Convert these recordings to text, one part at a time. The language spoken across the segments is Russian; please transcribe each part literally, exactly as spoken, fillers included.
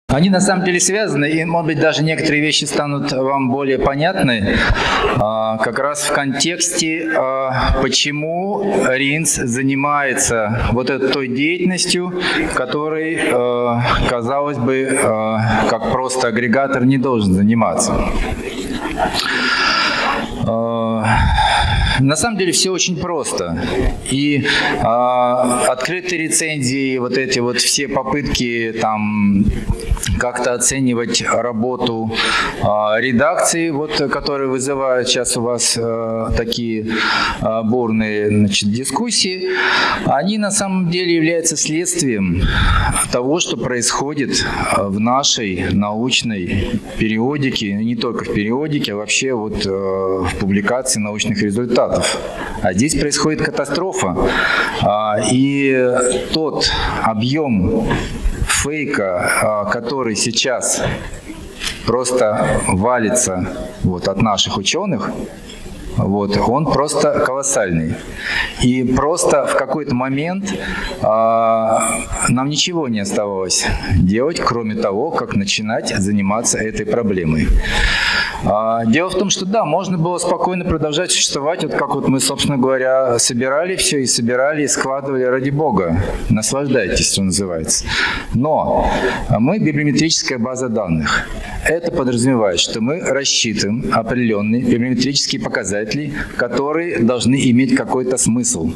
Они на самом деле связаны, и, может быть, даже некоторые вещи станут вам более понятны, как раз в контексте, почему Ринс занимается вот этой той деятельностью, которой, казалось бы, как просто агрегатор не должен заниматься. На самом деле все очень просто. И э, открытые рецензии, вот эти вот все попытки там как-то оценивать работу э, редакции, вот, которые вызывают сейчас у вас э, такие э, бурные, значит, дискуссии, они на самом деле являются следствием того, что происходит в нашей научной периодике, не только в периодике, а вообще вот э, в публикации научных результатов. А здесь происходит катастрофа. И тот объем фейка, который сейчас просто валится вот от наших ученых, вот, он просто колоссальный. И просто в какой-то момент а, нам ничего не оставалось делать, кроме того, как начинать заниматься этой проблемой. А, дело в том, что да, можно было спокойно продолжать существовать, вот как вот мы, собственно говоря, собирали все и собирали, и складывали ради Бога. Наслаждайтесь, что называется. Но мы библиометрическая база данных. Это подразумевает, что мы рассчитываем определенные библиометрические показатели, которые должны иметь какой-то смысл.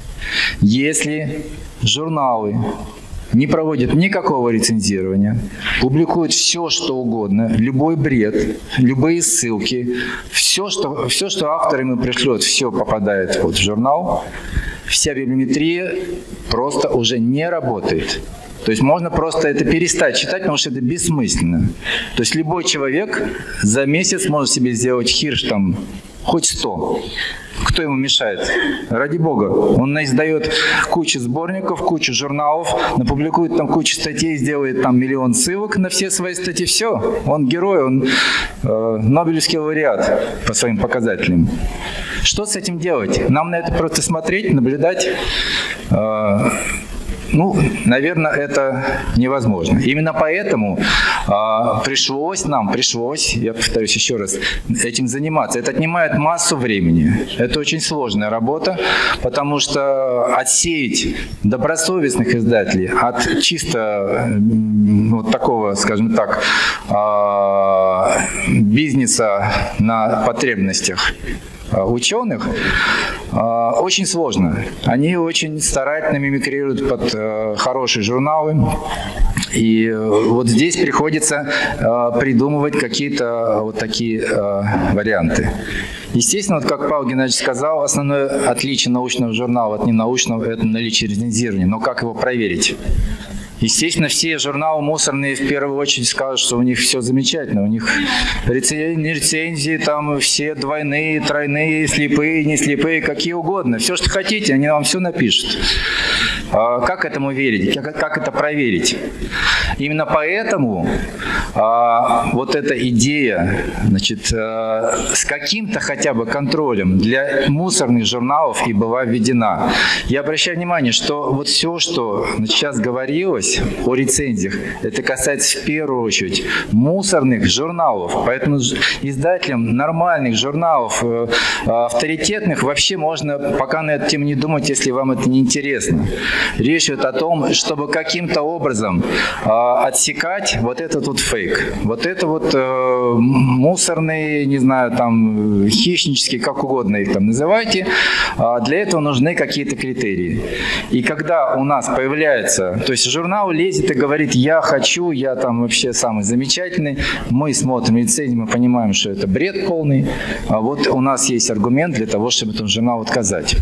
Если журналы не проводят никакого рецензирования, публикуют все, что угодно, любой бред, любые ссылки, все, что, все, что автор ему пришлет, все попадает вот в журнал, вся библиометрия просто уже не работает. То есть можно просто это перестать читать, потому что это бессмысленно. То есть любой человек за месяц может себе сделать хирш там хоть сто. Кто ему мешает? Ради Бога. Он издает кучу сборников, кучу журналов, напубликует там кучу статей, сделает там миллион ссылок на все свои статьи. Все. Он герой, он э, Нобелевский лауреат по своим показателям. Что с этим делать? Нам на это просто смотреть, наблюдать. Э, Ну, наверное, это невозможно. Именно поэтому а, пришлось нам, пришлось, я повторюсь еще раз, этим заниматься. Это отнимает массу времени. Это очень сложная работа, потому что отсеять добросовестных издателей от чисто вот такого, скажем так, а, бизнеса на потребностях ученых очень сложно. Они очень старательно мимикрируют под хорошие журналы. И вот здесь приходится придумывать какие-то вот такие варианты. Естественно, вот как Павел Геннадьевич сказал, основное отличие научного журнала от ненаучного – это наличие рецензирования. Но как его проверить? Естественно, все журналы мусорные в первую очередь скажут, что у них все замечательно. У них рецензии там все двойные, тройные, слепые, не слепые, какие угодно. Все, что хотите, они вам все напишут. Как этому верить? Как это проверить? Именно поэтому вот эта идея, значит, с каким-то хотя бы контролем для мусорных журналов и была введена. Я обращаю внимание, что вот все, что сейчас говорилось о рецензиях, это касается в первую очередь мусорных журналов. Поэтому издателям нормальных журналов, авторитетных, вообще можно пока на эту тему не думать, если вам это не интересно. Речь идет о том, чтобы каким-то образом отсекать вот этот вот фейк. Вот это вот мусорные, не знаю, там хищнические, как угодно их там называйте. Для этого нужны какие-то критерии. И когда у нас появляется, то есть журнал лезет и говорит: я хочу, я там вообще самый замечательный. Мы смотрим рецензии, мы понимаем, что это бред полный. А вот у нас есть аргумент для того, чтобы этот журнал отказать.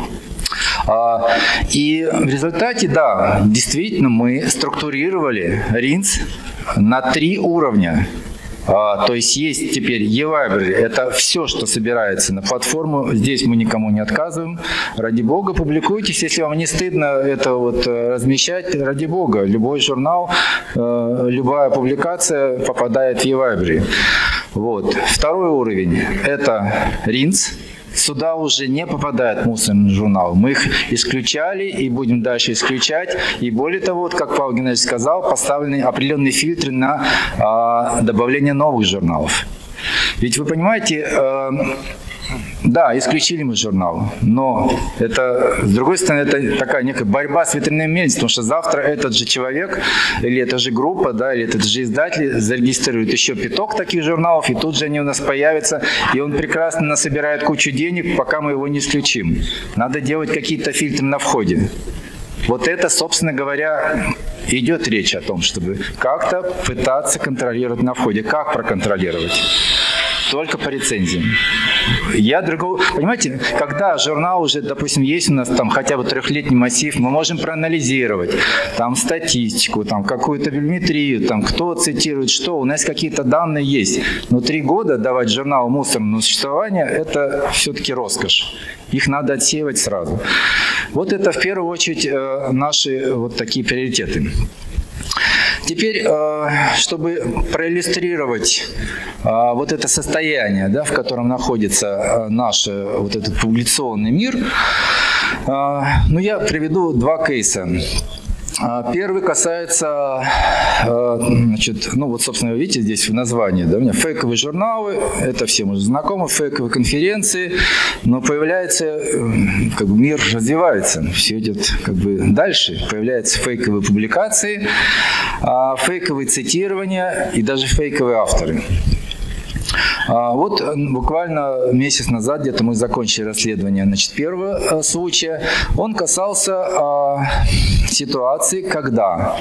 И в результате, да, действительно мы структурировали Ринс на три уровня. А, то есть есть теперь e-library, это все, что собирается на платформу, здесь мы никому не отказываем. Ради Бога, публикуйтесь, если вам не стыдно это вот размещать, ради Бога. Любой журнал, любая публикация попадает в e-library. Вот. Второй уровень – это Ринс. сюда уже не попадают мусорные журналы. Мы их исключали и будем дальше исключать. И более того, вот, как Павел Геннадьевич сказал, поставлены определенные фильтры на э, добавление новых журналов. Ведь вы понимаете, э, да, исключили мы журнал, но это, с другой стороны, это такая некая борьба с ветряным мельницей, потому что завтра этот же человек, или эта же группа, да, или этот же издатель зарегистрирует еще пяток таких журналов, и тут же они у нас появятся, и он прекрасно насобирает кучу денег, пока мы его не исключим. Надо делать какие-то фильтры на входе. Вот это, собственно говоря, идет речь о том, чтобы как-то пытаться контролировать на входе. Как проконтролировать? Только по рецензиям. Я другого... Понимаете, когда журнал уже, допустим, есть у нас там хотя бы трехлетний массив, мы можем проанализировать там статистику, там какую-то библиометрию, там кто цитирует что, у нас какие-то данные есть. Но три года давать журналу мусорному существование – это все-таки роскошь. Их надо отсеивать сразу. Вот это в первую очередь наши вот такие приоритеты. Теперь, чтобы проиллюстрировать вот это состояние, да, в котором находится наш вот этот публикационный мир, ну, я приведу два кейса. Первый касается, значит, ну вот, собственно, вы видите здесь в названии, да, у меня фейковые журналы, это всем уже знакомо, фейковые конференции, но появляется, как бы мир развивается, все идет как бы дальше, появляются фейковые публикации, фейковые цитирования и даже фейковые авторы. Вот буквально месяц назад где-то мы закончили расследование, значит, первого случая. Он касался ситуации, когда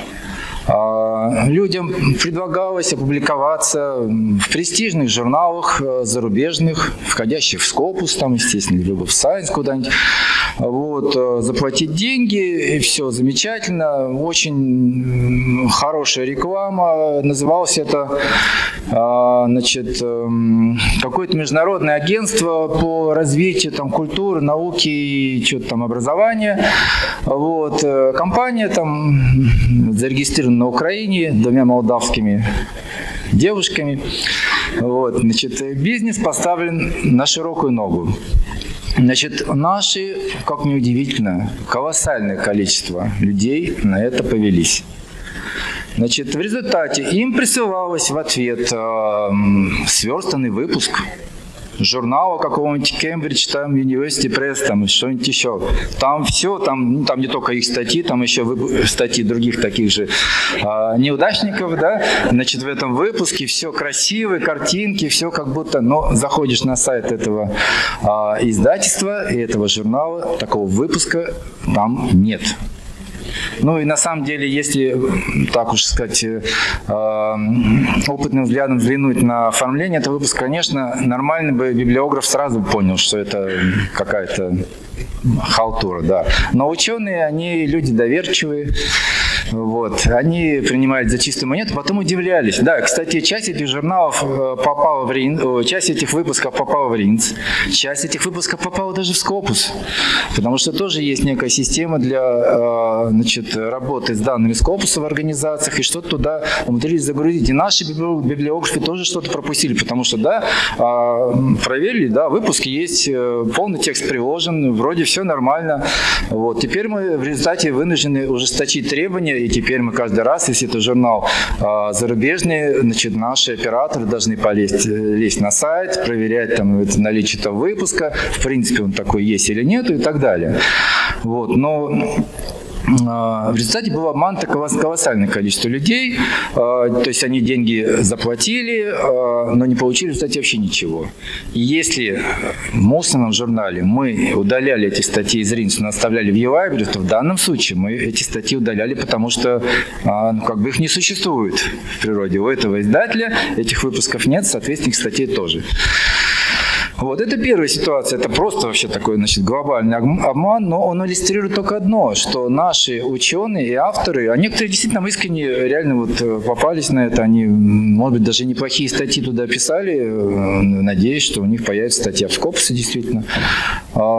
людям предлагалось опубликоваться в престижных журналах зарубежных, входящих в Scopus, там, естественно, либо в Science куда-нибудь. Вот, заплатить деньги, и все замечательно, очень хорошая реклама. Называлось это, значит, какое-то международное агентство по развитию там культуры, науки и что-то там образования. Вот, компания там зарегистрирована на Украине двумя молдавскими девушками. Вот, значит, бизнес поставлен на широкую ногу. Значит, наши, как ни удивительно, колоссальное количество людей на это повелись. Значит, в результате им присылалось в ответ э, сверстанный выпуск журнала какого-нибудь Cambridge, там, University Press, там, что-нибудь еще. Там все, там, ну, там не только их статьи, там еще статьи других таких же а, неудачников, да, значит, в этом выпуске все красивые, картинки, все как будто, но заходишь на сайт этого а, издательства и этого журнала, такого выпуска там нет. Ну и на самом деле, если, так уж сказать, опытным взглядом взглянуть на оформление этого выпуска, конечно, нормальный бы библиограф сразу понял, что это какая-то халтура, да. Но ученые, они люди доверчивые, вот, они принимают за чистую монету, потом удивлялись. Да, кстати, часть этих журналов попала в Рин, часть этих выпусков попала в Ринц, часть этих выпусков попала даже в Scopus, потому что тоже есть некая система для, значит, работы с данными Scopus в организациях, и что-то туда умудрились загрузить. И наши библиографы тоже что-то пропустили, потому что, да, проверили, да, выпуск есть, полный текст приложен, вроде все нормально. Вот. Теперь мы в результате вынуждены ужесточить требования, и теперь мы каждый раз, если это журнал а, зарубежный, значит, наши операторы должны полезть лезть на сайт, проверять там это, наличие этого выпуска, в принципе он такой есть или нет, и так далее. Вот. Но в результате было обмануто колоссальное количество людей, то есть они деньги заплатили, но не получили, кстати, вообще ничего. И если в мусорном журнале мы удаляли эти статьи из Ринца, но оставляли в e-library, то в данном случае мы эти статьи удаляли, потому что ну, как бы их не существует в природе. У этого издателя этих выпусков нет, соответственно, их статей тоже. Вот это первая ситуация, это просто вообще такой, значит, глобальный обман, но он иллюстрирует только одно, что наши ученые и авторы, а некоторые действительно искренне реально вот попались на это, они, может быть, даже неплохие статьи туда писали, надеюсь, что у них появится статья в Scopus, действительно.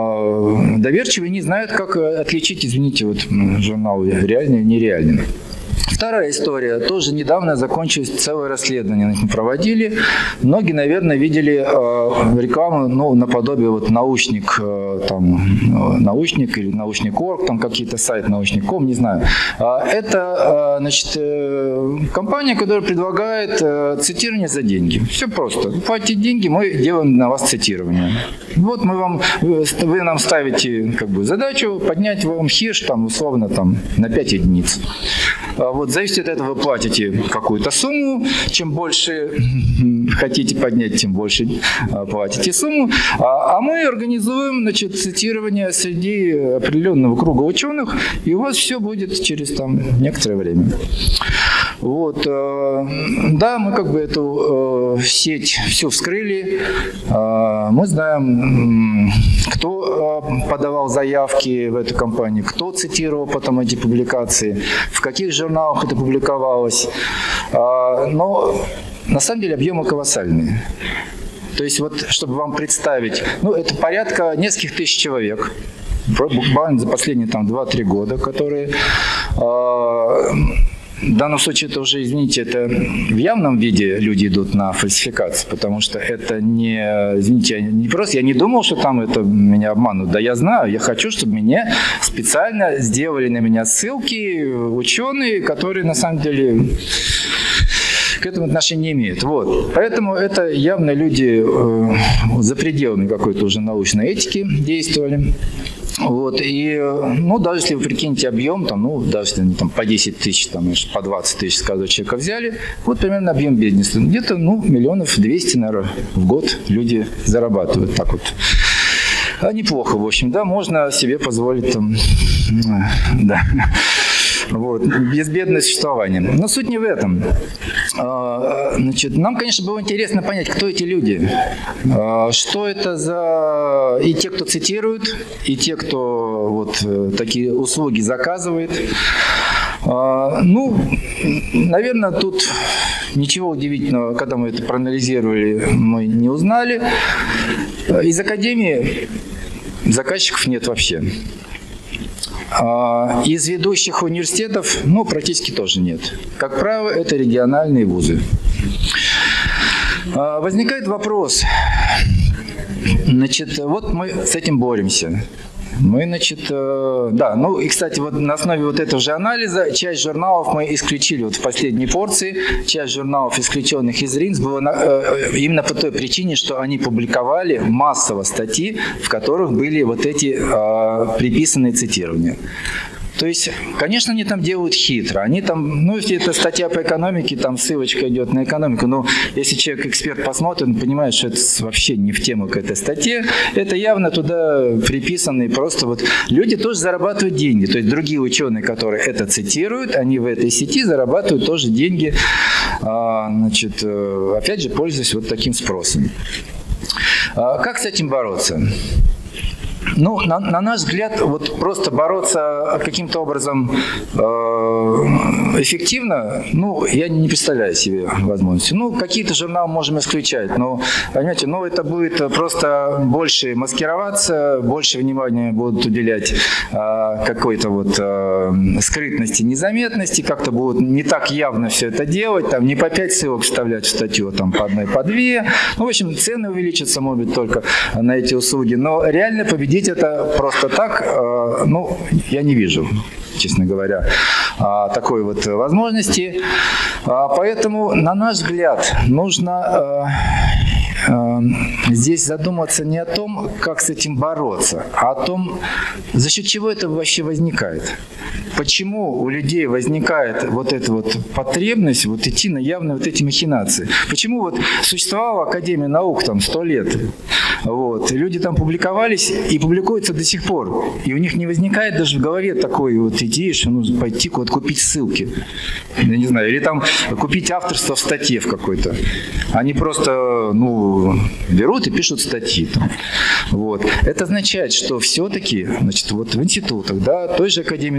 Доверчивые не знают, как отличить, извините, вот журнал реальный и нереальный. Вторая история. Тоже недавно закончилось целое расследование. Мы проводили. Многие, наверное, видели э, рекламу, ну, наподобие вот научник, э, там, научник или научник точка орг, там какие-то сайты научник точка ком, не знаю. Это, значит, компания, которая предлагает цитирование за деньги. Все просто. Платите деньги, мы делаем на вас цитирование. Вот мы вам, вы нам ставите как бы задачу поднять вам хеш, там, условно, там, на пять единиц. Вот, зависит от этого, вы платите какую-то сумму. Чем больше хотите поднять, тем больше платите сумму. А, а мы организуем, значит, цитирование среди определенного круга ученых, и у вас все будет через там некоторое время. Вот, да, мы как бы эту сеть всю вскрыли. Мы знаем, кто подавал заявки в эту компанию, кто цитировал потом эти публикации, в каких журналах это публиковалось. Но на самом деле объемы колоссальные. То есть вот, чтобы вам представить, ну, это порядка нескольких тысяч человек, буквально за последние там два-три года, которые... В данном случае это уже, извините, это в явном виде люди идут на фальсификацию, потому что это не, извините, не просто, я не думал, что там это меня обманут, да я знаю, я хочу, чтобы меня специально сделали на меня ссылки ученые, которые на самом деле к этому отношения не имеют. Вот. Поэтому это явно люди э, за пределами какой-то уже научной этики действовали. Вот, и, ну, даже если вы прикинете объем, там, ну, даже если они там по десять тысяч, там, по двадцать тысяч с каждого человека взяли, вот примерно объем бизнеса. Где-то, ну, миллионов двести, наверное, в год люди зарабатывают так вот. А неплохо, в общем, да, можно себе позволить там, да. Вот, безбедное существование. Но суть не в этом. Значит, нам, конечно, было интересно понять, кто эти люди, что это за... И те, кто цитирует, и те, кто вот такие услуги заказывает. Ну, наверное, тут ничего удивительного, когда мы это проанализировали, мы не узнали. Из академии заказчиков нет вообще. Из ведущих университетов, ну, практически тоже нет. Как правило, это региональные вузы. Возникает вопрос. Значит, вот мы с этим боремся. Мы, значит, да, ну и, кстати, вот на основе вот этого же анализа часть журналов мы исключили вот в последней порции, часть журналов, исключенных из РИНС, было на, именно по той причине, что они публиковали массово статьи, в которых были вот эти а, приписанные цитирования. То есть, конечно, они там делают хитро. Они там, ну, если это статья по экономике, там ссылочка идет на экономику, но если человек, эксперт, посмотрит, он понимает, что это вообще не в тему к этой статье. Это явно туда приписанные просто вот... Люди тоже зарабатывают деньги. То есть, другие ученые, которые это цитируют, они в этой сети зарабатывают тоже деньги, значит, опять же, пользуясь вот таким спросом. Как с этим бороться? Ну, на, на наш взгляд, вот просто бороться каким-то образом э, эффективно, ну, я не представляю себе возможности. Ну, какие-то журналы можем исключать, но, понимаете, ну, это будет просто больше маскироваться, больше внимания будут уделять э, какой-то вот э, скрытности, незаметности, как-то будут не так явно все это делать, там, не по пять ссылок вставлять в статью, там, по одной, по две. Ну, в общем, цены увеличатся, может быть, только на эти услуги, но реально победить это просто так, ну, я не вижу, честно говоря, такой вот возможности. Поэтому, на наш взгляд, нужно здесь задуматься не о том, как с этим бороться, а о том, за счет чего это вообще возникает. Почему у людей возникает вот эта вот потребность вот идти на явные вот эти махинации? Почему вот существовала Академия наук там сто лет? Вот, и люди там публиковались и публикуются до сих пор. И у них не возникает даже в голове такой вот идеи, что нужно пойти вот купить ссылки. Я не знаю, или там купить авторство в статье в какой-то. Они просто, ну, берут и пишут статьи там. Вот. Это означает, что все-таки, значит, вот в институтах, да, той же Академии наук, как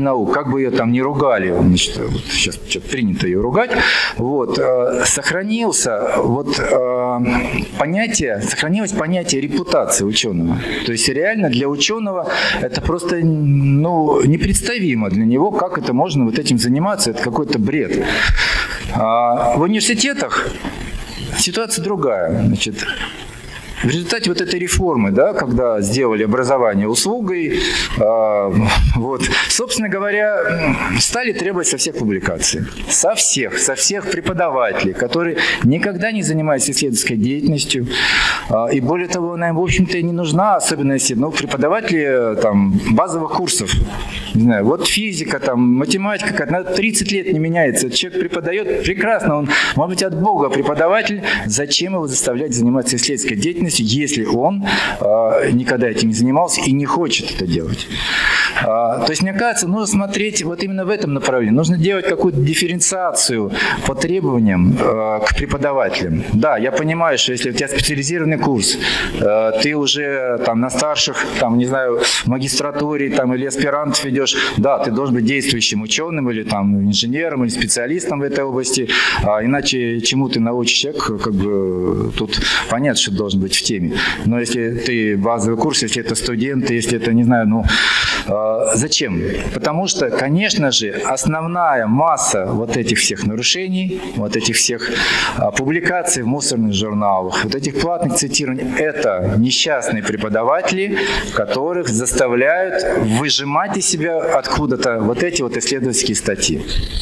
как бы ее там не ругали, значит, вот сейчас что-то принято ее ругать, вот, сохранился вот понятие, сохранилось понятие репутации ученого. То есть реально для ученого это просто, ну, непредставимо для него, как это можно вот этим заниматься, это какой-то бред. В университетах ситуация другая. Значит, в результате вот этой реформы, да, когда сделали образование услугой, э, вот, собственно говоря, стали требовать со всех публикаций. Со всех, со всех преподавателей, которые никогда не занимаются исследовательской деятельностью. Э, и более того, она им, в общем-то, и не нужна, особенно если, ну, преподаватели там, базовых курсов. Не знаю, вот физика, там, математика, она тридцать лет не меняется. Человек преподает прекрасно, он, может быть, от Бога преподаватель. Зачем его заставлять заниматься исследовательской деятельностью, если он э, никогда этим не занимался и не хочет это делать? Э, то есть, мне кажется, нужно смотреть вот именно в этом направлении. Нужно делать какую-то дифференциацию по требованиям э, к преподавателям. Да, я понимаю, что если у тебя специализированный курс, э, ты уже там на старших, там, не знаю, в магистратуре там, или аспирантов ведешь, да, ты должен быть действующим ученым или там инженером, или специалистом в этой области, а иначе чему ты научишь человека, как бы тут понятно, что должен быть в теме. Но если ты базовый курс, если это студент, если это, не знаю, ну, э, зачем? Потому что, конечно же, основная масса вот этих всех нарушений, вот этих всех э, публикаций в мусорных журналах, вот этих платных цитирований, это несчастные преподаватели, которых заставляют выжимать из себя откуда-то вот эти вот исследовательские статьи.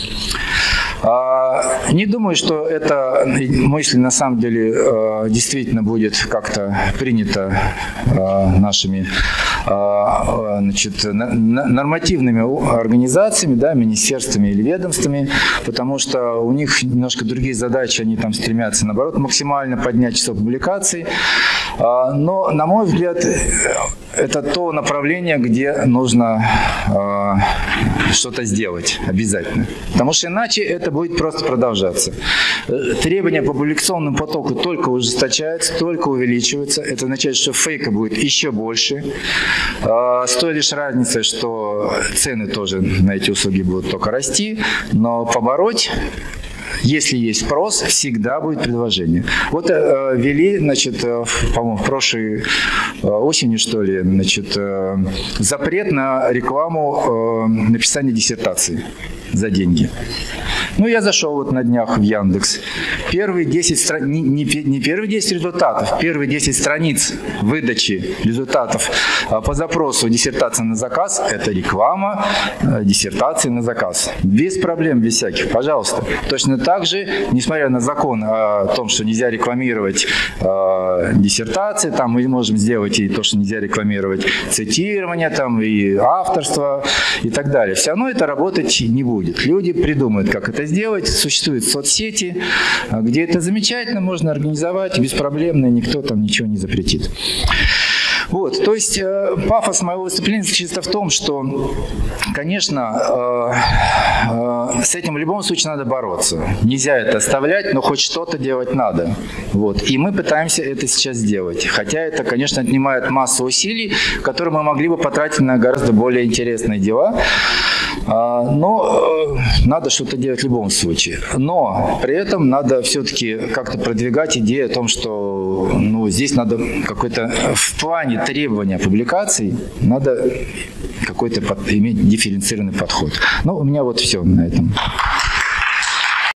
Не думаю, что эта мысль на самом деле действительно будет как-то принята нашими, значит, нормативными организациями, да, министерствами или ведомствами, потому что у них немножко другие задачи, они там стремятся, наоборот, максимально поднять число публикаций. Но, на мой взгляд, это то направление, где нужно что-то сделать обязательно. Потому что иначе это будет просто продолжаться. Требования по публикационному потоку только ужесточаются, только увеличиваются. Это означает, что фейка будет еще больше. С той лишь разницей, что цены тоже на эти услуги будут только расти, но побороть, если есть спрос, всегда будет предложение. Вот э, ввели, значит, э, по-моему, в прошлой э, осенью, что ли, значит, э, запрет на рекламу э, написания диссертации за деньги. Ну, я зашел вот на днях в Яндекс. Первые десять страниц, не, не, не первые десять результатов, первые десять страниц выдачи результатов э, по запросу диссертации на заказ – это реклама э, диссертации на заказ. Без проблем, без всяких, пожалуйста. Точно так же, несмотря на закон о том, что нельзя рекламировать э, диссертации, там мы можем сделать и то, что нельзя рекламировать цитирование, там, и авторство и так далее. Все равно это работать не будет. Люди придумают, как это сделать. Существуют соцсети, где это замечательно можно организовать беспроблемно, никто там ничего не запретит. Вот, то есть э, пафос моего выступления заключается в том, что, конечно, э, э, с этим в любом случае надо бороться. Нельзя это оставлять, но хоть что-то делать надо. Вот. И мы пытаемся это сейчас сделать. Хотя это, конечно, отнимает массу усилий, которые мы могли бы потратить на гораздо более интересные дела. Но надо что-то делать в любом случае. Но при этом надо все-таки как-то продвигать идею о том, что, ну, здесь надо какой-то в плане требования публикаций надо какой-то иметь дифференцированный подход. Ну, у меня вот все на этом.